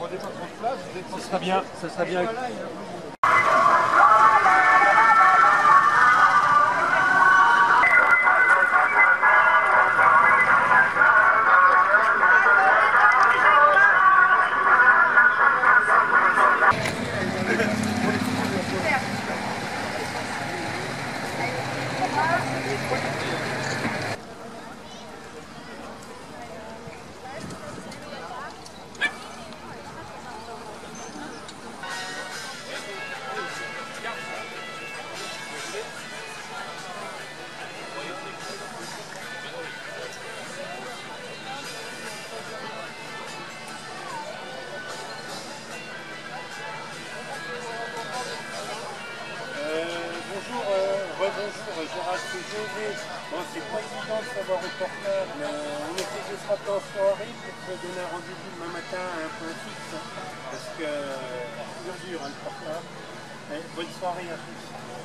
Ce serait bien, ça serait bien. Bonjour, Gérard CGV. Bon, c'est pas évident de savoir au portable, mais on essaie de se rappeler en soirée pour se donner un rendez-vous demain matin à un point fixe. Parce que c'est dur, le portable. Mais bonne soirée à tous.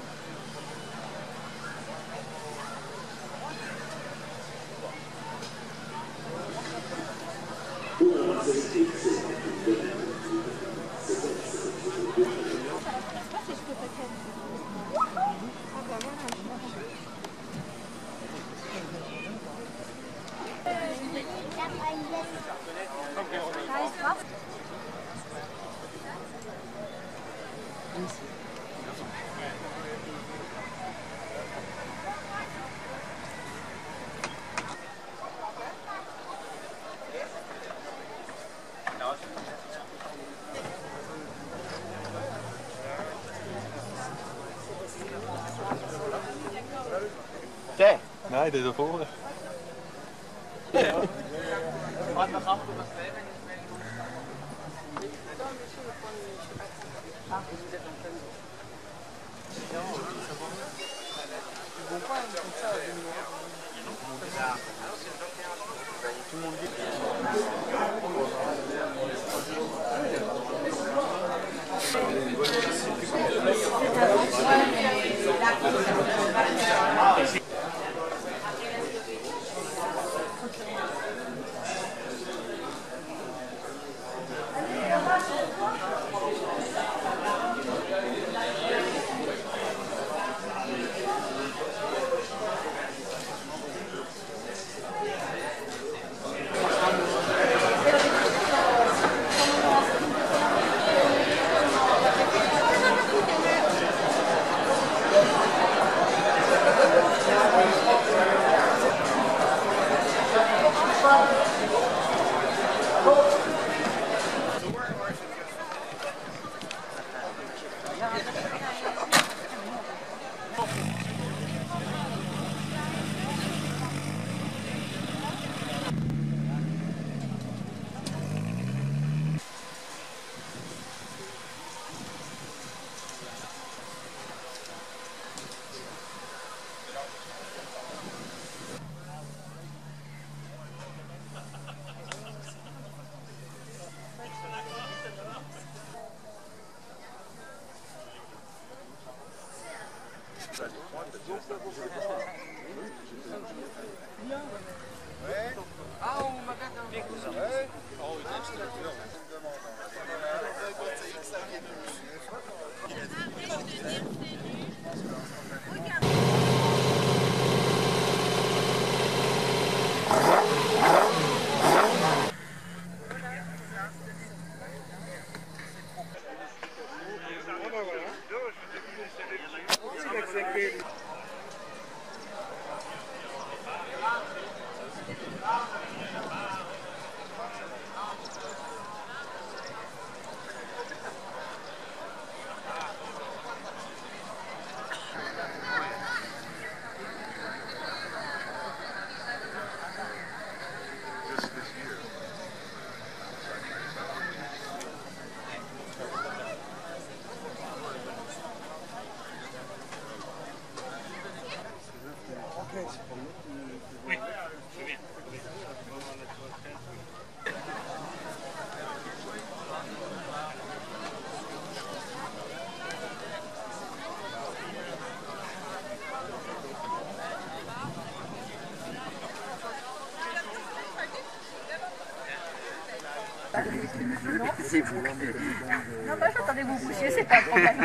Nee, dit is voor. Non, c'est vous. Non, bah j'attendais vous bouger, c'est pas un problème.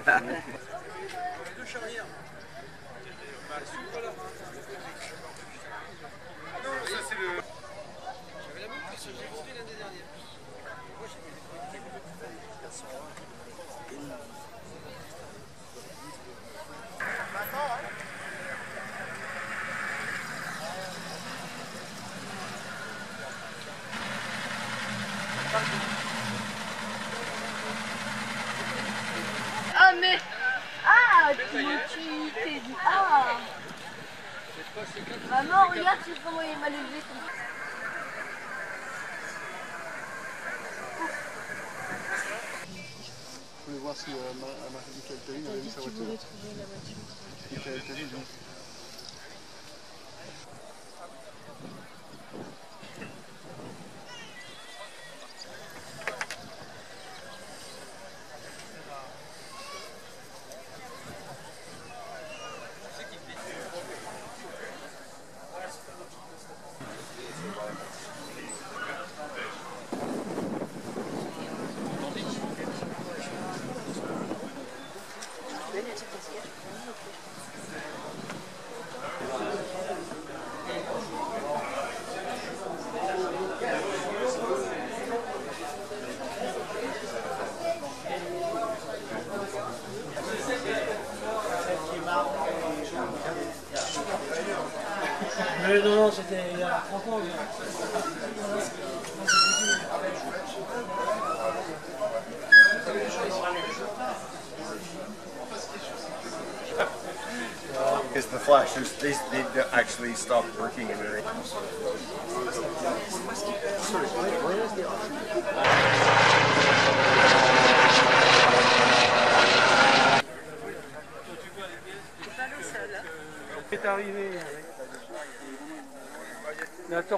Ah mais... Ah, tu t'es dit... Ah maman, regarde comment il m'a levé. Je voulais voir si Michael Tellin avait mis sa voiture. Trouver la voiture. Michael Tellin, oui. Non, c'était il y a 30 ans. It's the flash. They actually stopped working in the C'est arrivé avec la torche.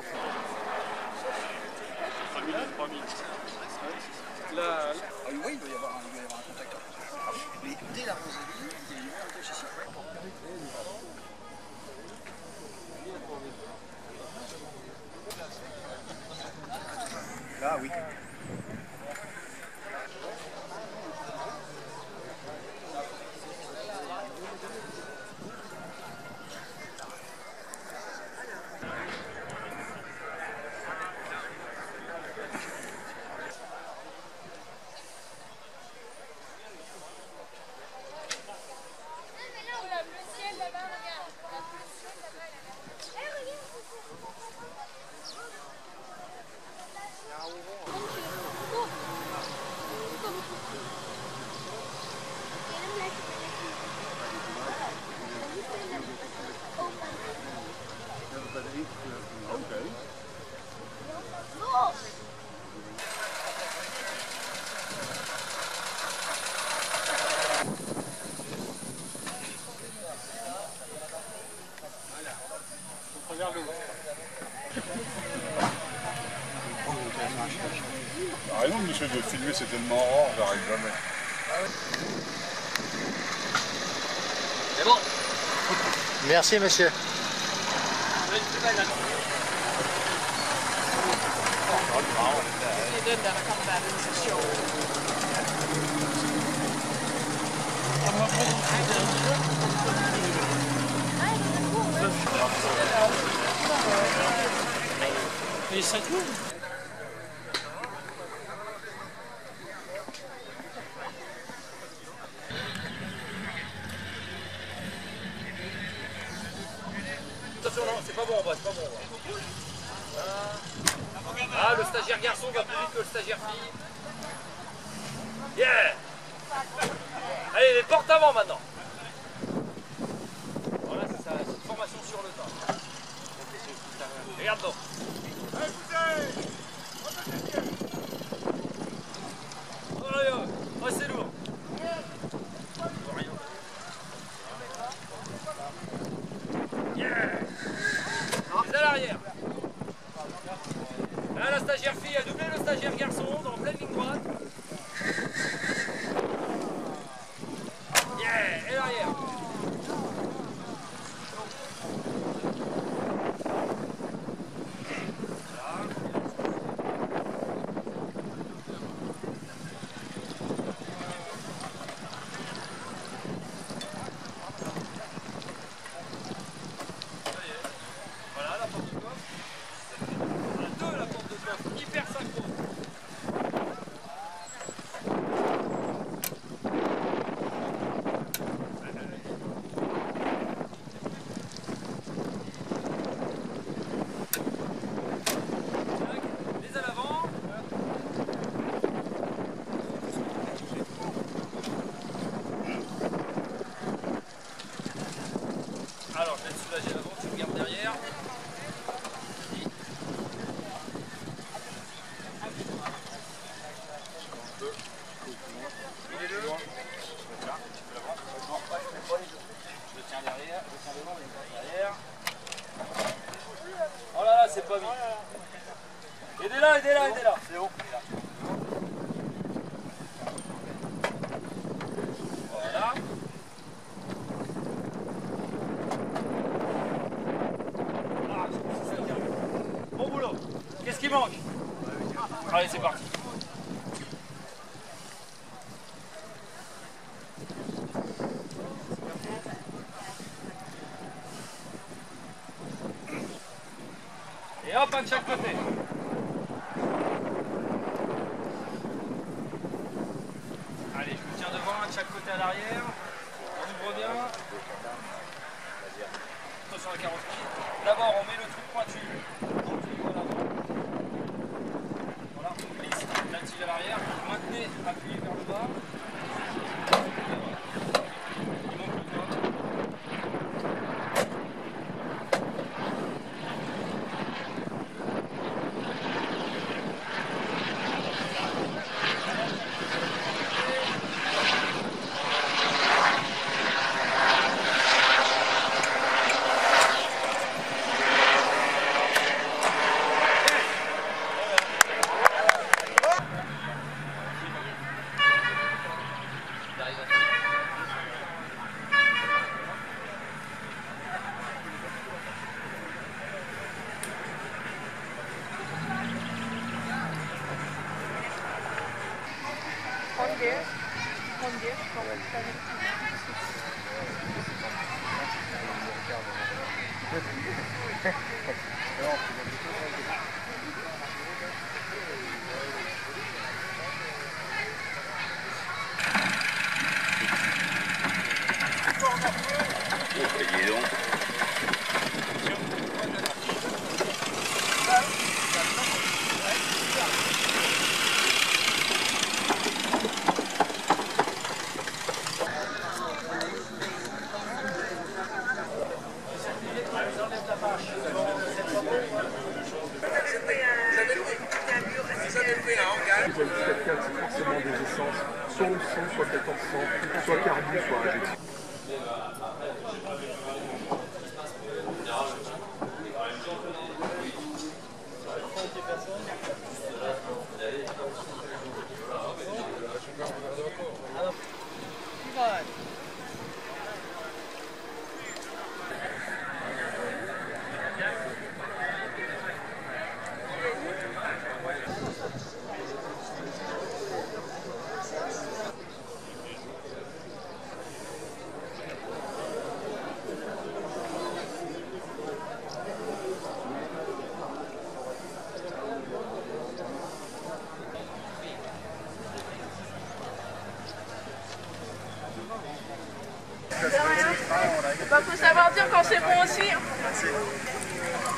3 000. Là, Ah oui, il doit y avoir un contact. Mais dès la Rosalie, il y a eu un contact ici. Ah oui. Ah non, monsieur, de filmer, c'est tellement rare, j'arrive jamais. C'est bon. Merci, monsieur. Et ça tourne. Attention, non, c'est pas bon en bas, c'est pas bon en bas. Ah, le stagiaire garçon va plus vite que le stagiaire fille. Yeah! Allez, les portes avant maintenant. Voilà, c'est ça, c'est une formation sur le tas. Regarde donc. Oh, c'est lourd. Yeah! Les à l'arrière. Là, la stagiaire fille a doublé le stagiaire garçon dans pleine ligne droite. Yeah! Et l'arrière. Allez, c'est parti. Et hop, un de chaque côté. Allez, je vous tiens devant, un de chaque côté à l'arrière. On ouvre bien. Attention à la carrosserie. D'abord, on met le truc pointu. Donc, voilà. Voilà, on glisse la tige à l'arrière. Maintenez, appuyez vers le bas. Il manque le doigt. C'est forcément des essences, soit au sang, soit 1400, soit carbu, soit injecté. De rien. Faut savoir dire quand c'est bon aussi.